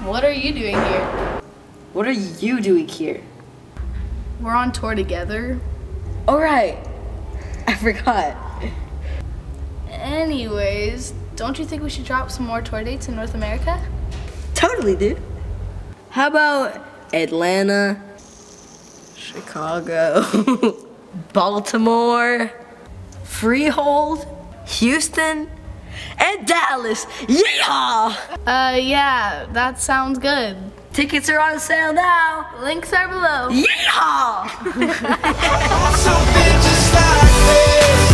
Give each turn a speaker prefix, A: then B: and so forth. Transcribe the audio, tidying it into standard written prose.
A: What are you doing here?
B: What are you doing here?
A: We're on tour together.
B: All right. I forgot.
A: Anyways, don't you think we should drop some more tour dates in North America?
B: Totally, dude. How about Atlanta, Chicago, Baltimore, Freehold, Houston, and Dallas? Yeehaw!
A: Yeah, that sounds good.
B: Tickets are on sale now.
A: Links are below.
B: Yeehaw!
C: Something just like this.